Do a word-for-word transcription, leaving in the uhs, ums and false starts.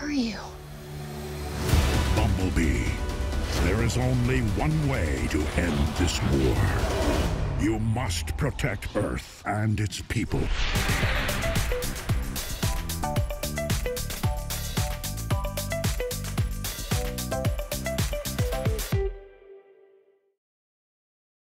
are you? Bumblebee, there is only one way to end this war. You must protect Earth and its people.